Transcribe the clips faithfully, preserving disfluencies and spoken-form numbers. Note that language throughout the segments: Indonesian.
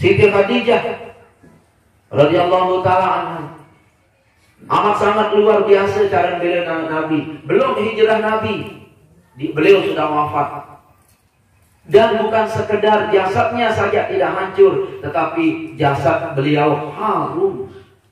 Siti Khadijah radhiyallahu taala anha amat sangat luar biasa cara membela Nabi. Belum hijrah Nabi, beliau sudah wafat. Dan bukan sekedar jasadnya saja tidak hancur, tetapi jasad beliau harum.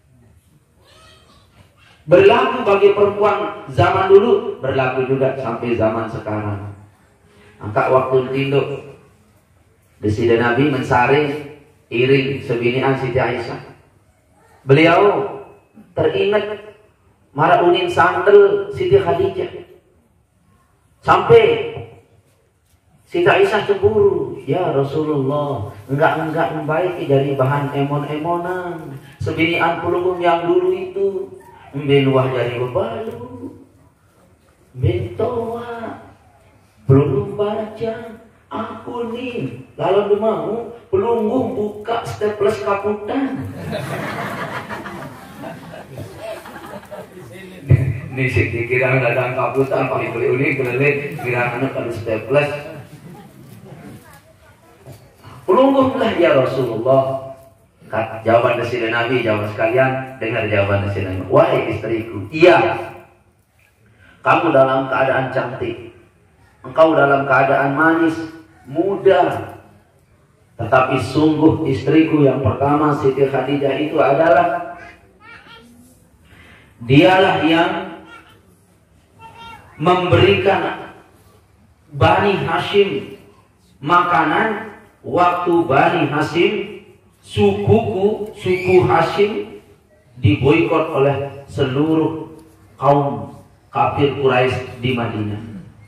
Berlaku bagi perempuan zaman dulu, berlaku juga sampai zaman sekarang. Angkat waktu tinduk, Desida Nabi mensaring iring sebinian Siti Aisyah. Beliau teringat maraunin sandal Siti Khadijah. Sampai Siti Aisyah cemburu, ya Rasulullah, enggak-enggak membaik dari bahan emon-emonan. Sebinian pelunggung yang dulu itu, membenuah dari bebalu, bentoa, pelunggung baca, aku nih, lalu mau pelunggung buka staples kaputan. Nih sih dikira dadang kaputan, paling beli unik, beli kira anak kalau staples. Pelungguhlah ya Rasulullah. Jawaban dari Nabi, jawaban sekalian, dengar jawaban dari Nabi. Wahai istriku, iya, kamu dalam keadaan cantik, engkau dalam keadaan manis, muda. Tetapi sungguh istriku yang pertama Siti Khadijah itu adalah dialah yang memberikan Bani Hashim makanan waktu Bani Hashim, sukuku, suku Hashim diboikot oleh seluruh kaum kafir Quraisy di Madinah.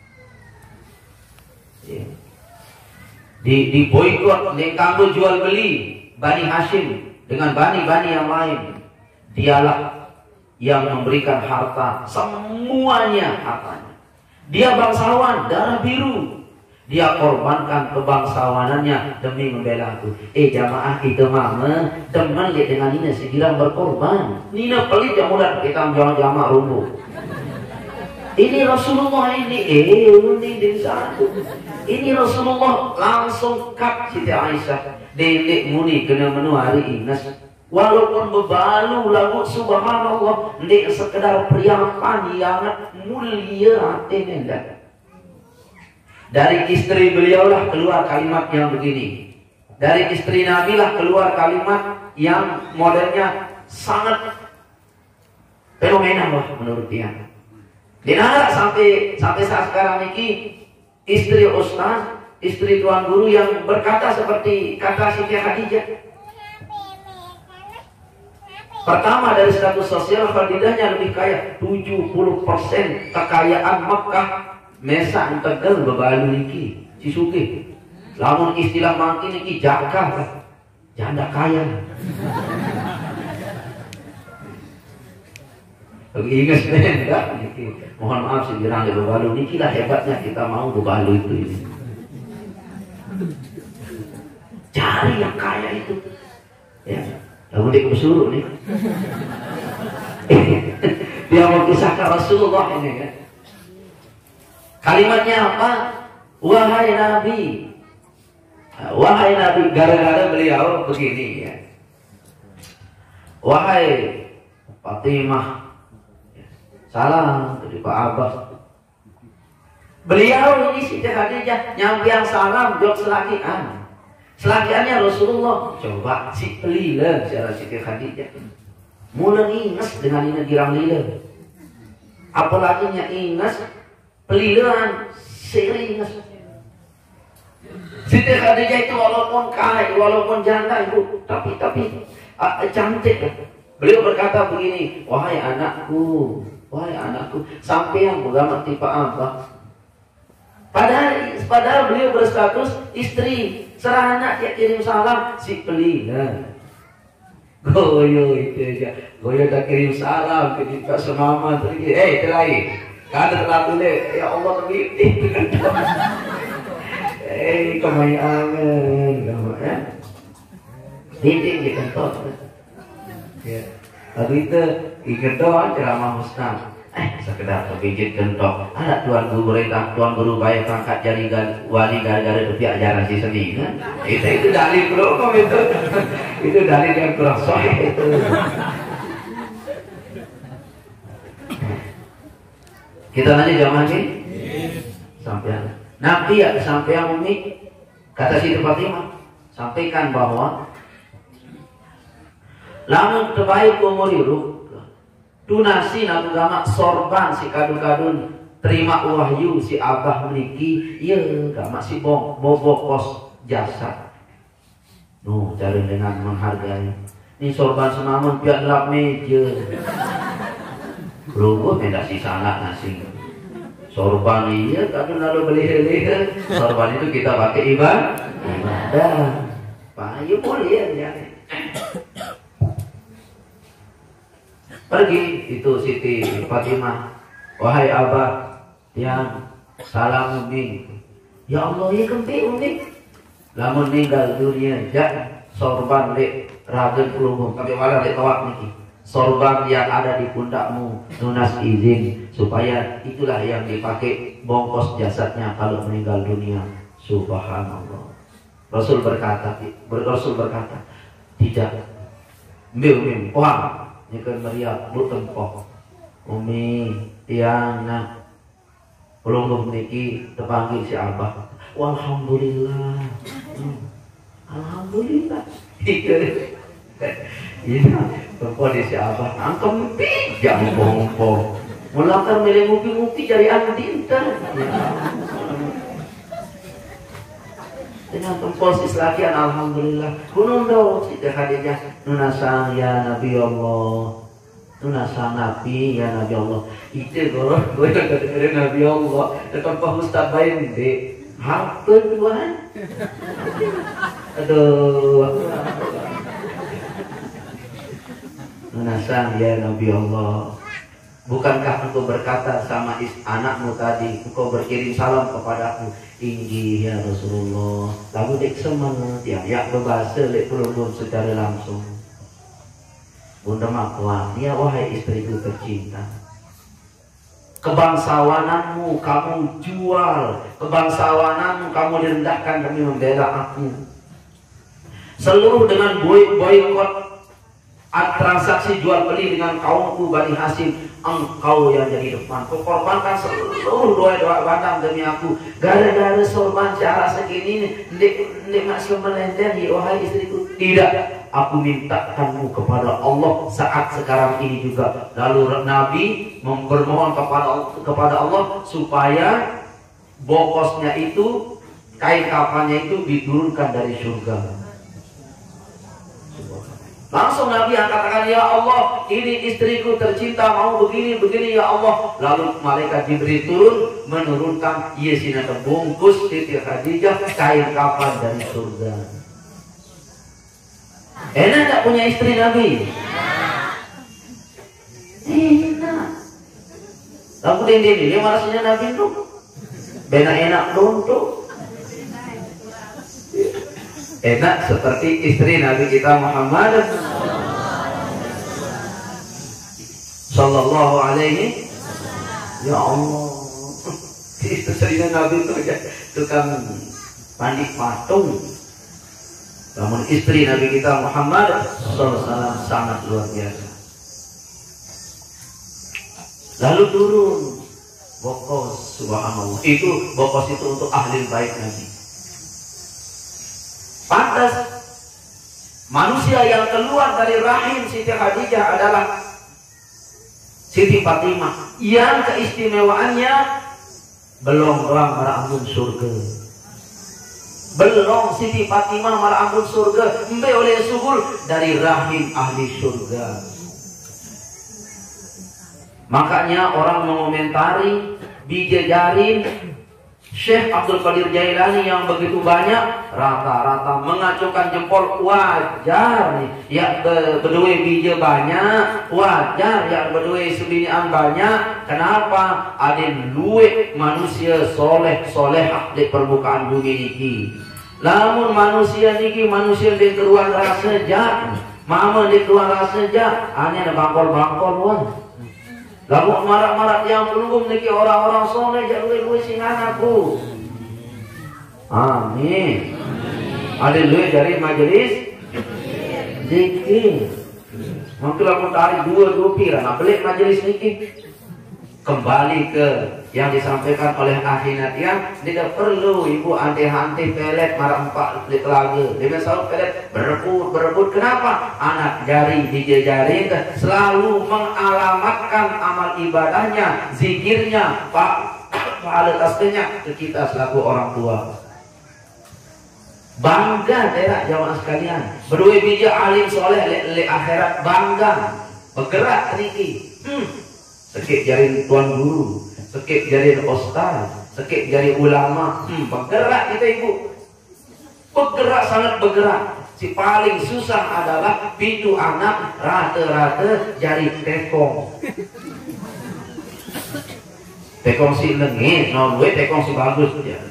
Ya. Di diboikot, dikanggo jual beli Bani Hashim dengan bani-bani yang lain. Dialah yang memberikan harta, semuanya hartanya. Dia bangsawan, darah biru. Dia korbankan kebangsawanannya demi membela aku. Eh jamaah kita mama teman lihat dengan Nina segera berkorban. Nina pelit yang mudah kita menjawab jamaah rumbu. Ini Rasulullah ini eh ini di satu. Ini Rasulullah langsung kat Siti Aisyah. Dedek muni kena menu hari Inas. Walaupun bebalu lagu subhanallah, ndek sekedar priapan yang mulia hati nenda. Dari istri beliaulah keluar kalimat yang begini. Dari istri Nabi lah keluar kalimat yang modelnya sangat fenomenal lah menurut dia. Dinara sampai sampai saat sekarang ini istri ustaz, istri tuan guru yang berkata seperti kata Siti Khadijah. Pertama dari status sosial Khadijahnya lebih kaya, tujuh puluh persen kekayaan Makkah Mesa Tegal bebalu niki Cisuke. Lamun istilah mangki niki jaka janda kaya. Lagi ingat enggak niki. Mohon maaf sih bilang bebalu niki lah hebatnya kita mau bebalu itu ini. Cari yang kaya itu. Ya. Lalu dia kesuruh nih. Dia mau kisahkan Rasulullah ini kan. Kalimatnya apa? Wahai Nabi, wahai Nabi, gara-gara beliau begini ya. Wahai Fatimah, salam dari Pak Abbas. Beliau ini Siti Khadijah nyampiang salam jawab selakian. Selakiannya Rasulullah. Coba si pelila secara Siti Khadijah. Mula ingas dengan ini girang lila. Apalagi nya ingas pelilaan seringas. Siti Khadijah itu walaupun kaya, walaupun janda ibu, tapi tapi uh, cantik. Beliau berkata begini, wahai anakku, wahai anakku, sampai yang agama tipe apa? Padahal padahal beliau berstatus istri, serana dia kirim salam si pelila. Goyo itu aja, goyo tak kirim salam ketika semama pergi, eh terakhir. Karena terlalu deh, ya Allah tergiti. Eh, kemai angen, ya. Dinding di kantor. Ya, lalu itu Ingat doang ceramah Ustaz. Eh, sekedar kepijit kentok. Ada tuan guru berita, tuan guru baik angkat jadi wali gara-gara depi ajaran si seni kan? Itu itu dalil belum itu. Itu dalil yang kurang sahih itu. Kita lanjut zaman ini. Sampai Nabi ya sampai yang umi kata Siti Fatimah sampaikan bahwa lamun terbaik umur hidup tunasi nabi gama sorban si kadun-kadun terima wahyu si abah meniki iya gak masih bong bobo kos jasa no cari dengan menghargai ini sorban semamun piat lap meja rubuh tidak si salah nasi sorban iya kadun lalu beli-beli sorban itu kita pakai ibadah ibadah payu boleh ya pergi itu Siti Fatimah wahai abah yang salam umi ya Allah ya kempi umi lamun ninggal dunia jak sorban lek ragen pelunggung kami malah lek tawak niki sorban yang ada di pundakmu lunas izin supaya itulah yang dipakai bongkos jasadnya kalau meninggal dunia. Subhanallah. Rasul berkata Rasul berkata tidak mbil mim wah nyekeun meriak lu tempoh umi tiang nak pelungguh niki tepanggil si abah walhamdulillah hmm. alhamdulillah itu iya tempoh di si abah angkem pi jangan bohong-bohong mulakar milih ngupi-ngupi dari andin kan dengan tempoh si selakian alhamdulillah gunung do Siti Khadijah nunasang ya Nabi Allah nunasang Nabi ya Nabi Allah itu kalau gue dari Nabi Allah tetap Pak Ustaz bayin deh hampir Tuhan aduh nunasang ya Nabi Allah bukankah engkau berkata sama is anakmu tadi engkau berkirim salam kepadaku tinggi ya Rasulullah lalu dek semangat ya ya berbahasa lek pelungguh secara langsung bunda makwa ya wahai istriku tercinta kebangsawananmu kamu jual kebangsawananmu kamu direndahkan demi membela aku seluruh dengan boykot transaksi jual beli dengan kaumku Bani Hashim engkau yang jadi depan kau korbankan seluruh doa-doa batang demi aku gara-gara sorban cara segini ndek ndek masih melendeni wahai istriku tidak aku mintakanmu kepada Allah saat sekarang ini juga lalu Nabi bermohon kepada kepada Allah supaya bokosnya itu kain kafannya itu diturunkan dari surga. Langsung Nabi yang katakan ya Allah ini istriku tercinta mau begini begini ya Allah. Lalu malaikat Jibril turun menurunkan yesina terbungkus Siti Khadijah kain kafan dari surga. Enak tak punya istri Nabi? Enak. Lalu ini dia marasnya Nabi itu benar enak untuk enak seperti istri Nabi kita Muhammad sallallahu alaihi ya Allah istrinya Nabi itu aja tukang pandik patung namun istri Nabi kita Muhammad sallallahu alaihi wasallam sangat luar biasa. Lalu turun bokos subhanallah itu bokos itu untuk ahli baik Nabi. Pantas manusia yang keluar dari rahim Siti Khadijah adalah Siti Fatimah yang keistimewaannya belum orang merambun surga. Belum Siti Fatimah merambun surga, mbe oleh subul dari rahim ahli surga. Makanya orang mengomentari bijajarin Syekh Abdul Qadir Jailani yang begitu banyak rata-rata mengacungkan jempol wajar nih ya berdua bija banyak wajar ya berdua sebinian banyak kenapa ada luwe manusia soleh solehah di permukaan bumi ini lamun manusia niki manusia di keruan rasa jahat Mama di keluar saja, hanya ada bangkol-bangkol wan. Lalu marah-marah yang pelunggung niki orang-orang soleh jadi gue singan aku. Amin. Ada duit dari majelis zikir. Mungkin aku tarik dua dua pira, nah beli majelis niki. Kembali ke yang disampaikan oleh ahli natian, tidak perlu ibu anti-anti pelet marah empat di telaga. Dia selalu pelet berebut berebut. Kenapa? Anak jari dijejari selalu mengalamatkan amal ibadahnya, zikirnya, pak pahala tasbihnya ke kita selaku orang tua. Bangga terak jamaah sekalian. Berdua bija alim soleh le, le akhirat bangga. Bergerak niki. Hmm. Sekik jari tuan guru, sekik jari ustaz, sekik jari ulama. Hmm, bergerak kita ibu. Bergerak sangat bergerak. Si paling susah adalah pintu anak rata-rata jari tekong. Tekong si lengit, no gue tekong si bagus ya.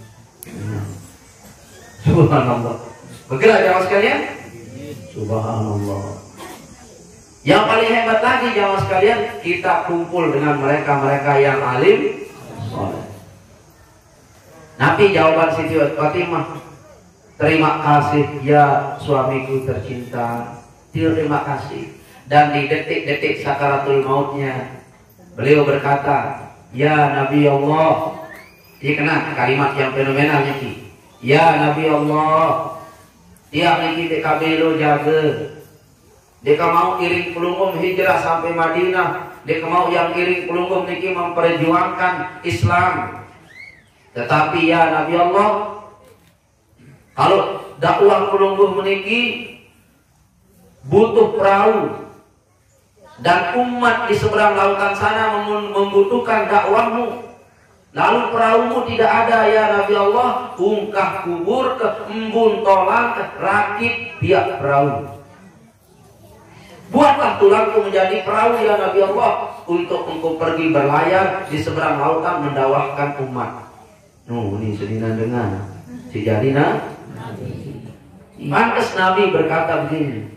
Subhanallah. Bergerak jamaah sekalian. Subhanallah. Yang paling hebat lagi jamaah sekalian, kita kumpul dengan mereka-mereka yang alim soleh. Nabi jawaban Siti Fatimah, terima kasih ya suamiku tercinta, terima kasih. Dan di detik-detik sakaratul mautnya, beliau berkata, ya Nabi Allah, ini kena kalimat yang fenomenal niki. Ya Nabi Allah, tiap niki T K B lo jaga. Dia mau iring pelunggung hijrah sampai Madinah. Dia mau yang iring pelunggung niki memperjuangkan Islam. Tetapi ya Nabi Allah, kalau dakwah pelunggung meniki butuh perahu dan umat di seberang lautan sana membutuhkan dakwahmu. Lalu perahumu tidak ada ya Nabi Allah, ungkah kubur ke embun tolang rakit pihak perahu. Buatlah tulangku menjadi perahu ya Nabi Allah, untuk engkau pergi berlayar di seberang lautan mendakwahkan umat. Nuh, ini sedina dengan si jadina. Pantas Nabi berkata begini,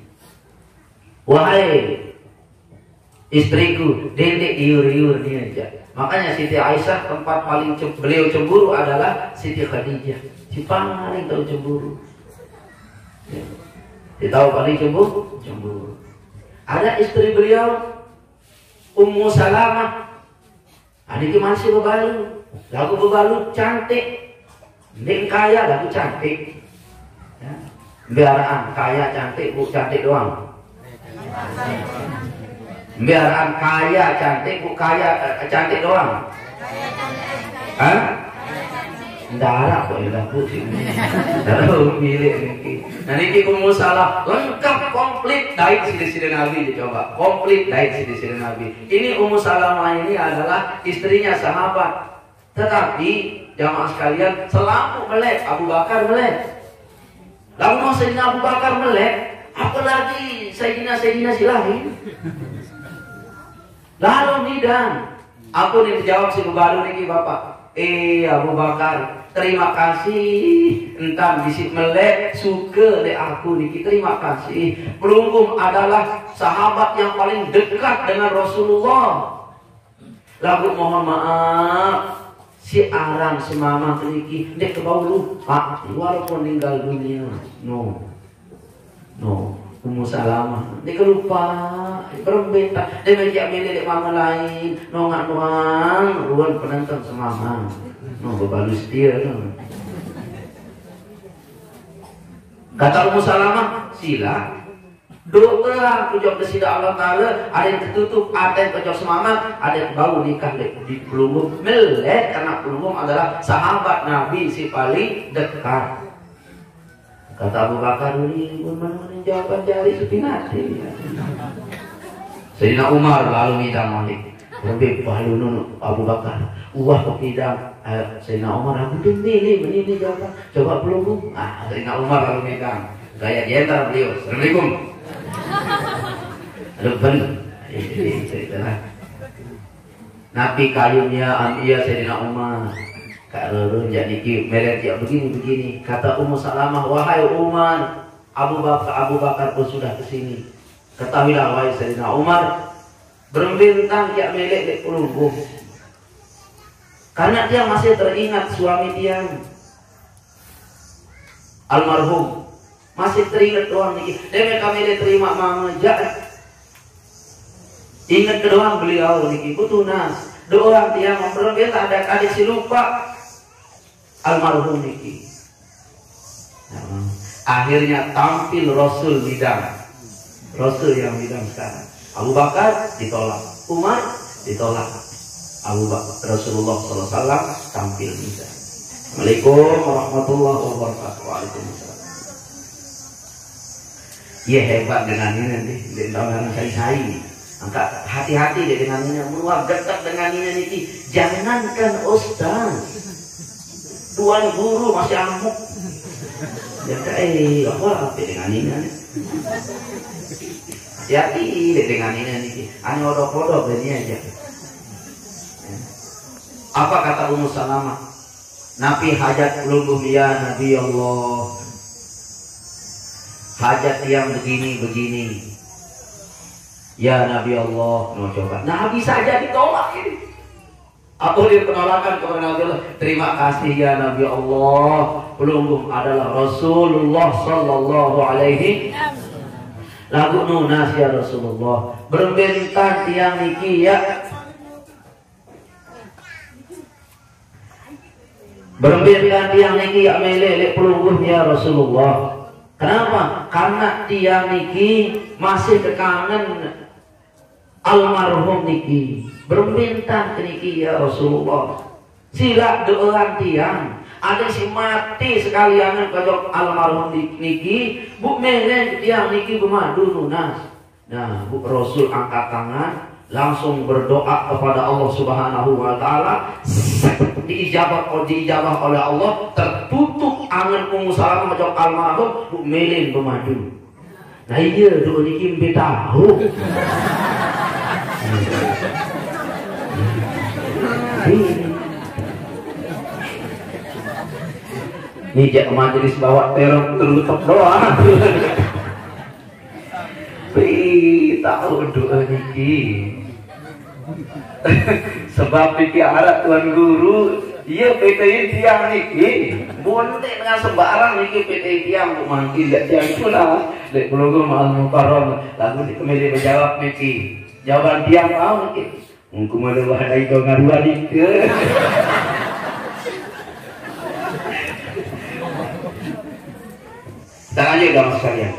wahai istriku, dedek iur-iur ini aja. Makanya Siti Aisyah tempat paling beliau cemburu adalah Siti Khadijah. Si paling tahu cemburu. Ya. Dia tahu paling cemburu, cemburu. Ada istri beliau Ummu Salamah. Adik masih bebalu, lagu bebalu cantik. Ndek kaya lagu cantik. Ya. Biaraan kaya cantik, bu cantik doang. Biaraan kaya cantik, bu kaya cantik doang. Hah? Darah kok ya putih. Darah milik niki. Nah niki Ummu Salamah lengkap komplit daik sidi-sidi Nabi dicoba. Komplit daik sidi-sidi Nabi. Ini Ummu Salamah ini adalah istrinya sahabat. Tetapi jamaah sekalian, selalu melek Abu Bakar melek. Lalu mau Sayyidina Abu Bakar melek, apalagi Sayyidina Sayyidina si lain. Lalu nidan, aku nih dijawab si bebalu niki bapak. Eh Abu Bakar, terima kasih entam bisik melek suka le aku niki, terima kasih. Pelunggung adalah sahabat yang paling dekat dengan Rasulullah. Lalu mohon maaf, si arang semama niki dek ke bawah pak, walaupun meninggal dunia. No, no. Ummu Salamah, dia lupa, berbentak, dia menjak milik mama lain, nongak doang, ruan penonton semama, no bebalu setia tu. Kata Ummu Salamah, sila, doa kujok kesida Allah Taala, ada yang tertutup, ada yang kejok semangat, ada yang baru nikah di pelunggung, melek karena pelunggung adalah sahabat Nabi si paling dekat. Kata Abu Bakar ini mana jawaban jari supinati. Sayyidina Umar lalu minta malik. Lebih palu nunu Abu Bakar. Wah kepidang. Sayyidina Umar aku ini ini ini jawaban. Coba pelunggung. Ah Sayyidina Umar lalu minta. Gaya jentar beliau. Assalamualaikum. Halo benar. Nabi kayunya Ambiya Sayyidina Umar. Kak Rurun jadi merek ya begini begini. Kata Ummu Salamah, wahai Umar, Abu Bakar, Abu Bakar pun sudah kesini. Ketahuilah wahai Sayyidina Umar, berbintang kiak melek dek pelungguh. Karena dia masih teringat suami dia almarhum, masih teringat doang nih. Dia kami terima mama jak. Ingat doang beliau nih, butuh nas. Doang dia memperoleh ada adik si lupa almarhum niki. Nah, akhirnya tampil Rasul bidang, Rasul yang bidang sekarang. Abu Bakar ditolak, Umar ditolak, Abu Bakar Rasulullah Sallallahu Alaihi Wasallam tampil bidang. Assalamualaikum warahmatullahi wabarakatuh. Waalaikumsalam. Ya hebat dengan ini nanti dengan saya-saya. Angkat hati-hati deh dengan ini, meluap dekat dengan ini niki. Jangankan ustaz, tuan guru masih amuk. Ya eh apa apa dengan ini? Hati-hati deh dengan ini niki. Ane odok-odok ini aja. Apa kata Ummu Salamah? Nabi hajat belum ya Nabi Allah. Hajat yang begini-begini. Ya Nabi Allah, mau coba. Nabi saja ditolak ini. Atau dia penolakan kepada Nabi Allah. Terima kasih ya Nabi Allah. Pelungguh adalah Rasulullah Sallallahu Alaihi. Lagu nunas ya Rasulullah. Berbentang tiang niki ya. Berbentang tiang niki ya melelek pelungguh ya Rasulullah. Kenapa? Karena tiang niki masih kekangen almarhum niki, berbintang ke niki ya Rasulullah. Sila doang tiang, ada si mati sekalian kajok almarhum niki, bu menen tiang niki bermadu lunas. Nah, bu Rasul angkat tangan, langsung berdoa kepada Allah Subhanahu Wa Taala, diijabah oleh diijabah oleh Allah, tertutup angan Ummu Salamah kajok almarhum, bu menen bermadu. Nah iya doa niki mbe tahu. Ini jak majelis bawa terong tertutup doang. Pi tahu doa niki. Sebab pikir arah tuan guru, iya P T I tiang niki, bontek dengan sembarang niki P T I tiang bu mangki lihat tiang itu lah. Dek pelungguh mahal mukarom, lagu di kemeja menjawab niki. Jawaban tiang tahu niki. Mungkin ada wahana itu ngaruh ke. Kita aja gampang sekalian.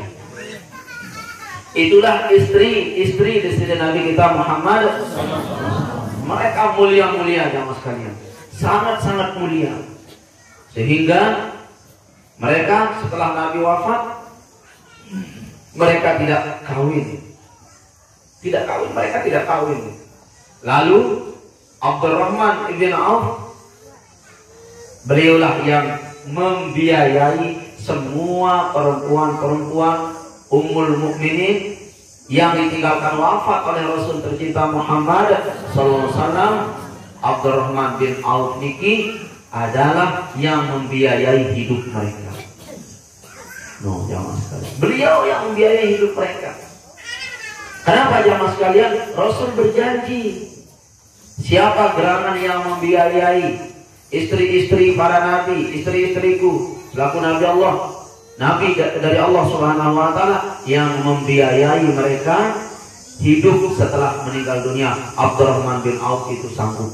Itulah istri-istri di sini Nabi kita Muhammad. Mereka mulia-mulia jamaah sekalian, sangat-sangat mulia. Sehingga mereka setelah Nabi wafat, mereka tidak kawin. Tidak kawin, mereka tidak kawin. Lalu Abdurrahman ibn Auf, beliaulah yang membiayai semua perempuan-perempuan Ummul Mukminin yang ditinggalkan wafat oleh Rasul tercinta Muhammad Sallallahu Alaihi Wasallam. Abdurrahman bin Auf niki adalah yang membiayai hidup mereka. No, jamaah sekalian, beliau yang membiayai hidup mereka. Kenapa jamaah sekalian? Rasul berjanji, siapa gerangan yang membiayai istri-istri para nabi, istri-istriku selaku Nabi Allah, Nabi dari Allah Subhanahu Wa Taala, yang membiayai mereka hidup setelah meninggal dunia. Abdurrahman bin Auf itu sanggup.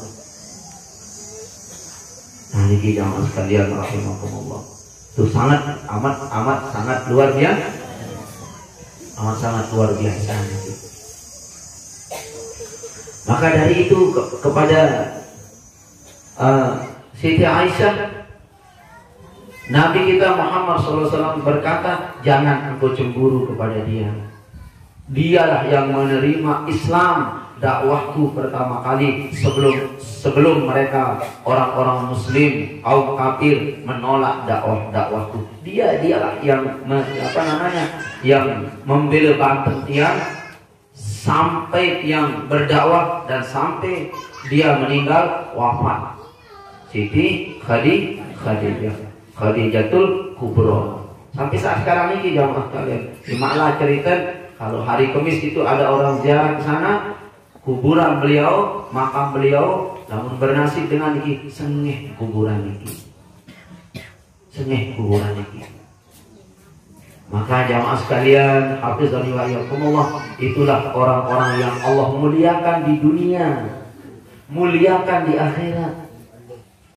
Nah ini jamaah sekalian rahimakumullah, itu sangat amat amat sangat luar biasa, amat sangat luar biasa. Maka dari itu ke kepada uh, Siti Aisyah, Nabi kita Muhammad Sallallahu Alaihi Wasallam berkata, jangan engkau cemburu kepada dia. Dialah yang menerima Islam, dakwahku pertama kali sebelum sebelum mereka orang-orang Muslim kaum kafir menolak dakwah dakwahku. Dia dialah yang me, apa namanya yang membela banten tiang sampai yang berdakwah dan sampai dia meninggal wafat. Siti Khadijah Khadijatul Kubro, Sampai saat sekarang ini jamaah kalian, malah cerita kalau hari Kamis itu ada orang ziarah ke sana, kuburan beliau, makam beliau, namun bernasib dengan iki sengeh kuburan iki, sengeh kuburan iki. Maka jamaah sekalian, hafizani wa iyyakumullah, itulah orang-orang yang Allah muliakan di dunia, muliakan di akhirat.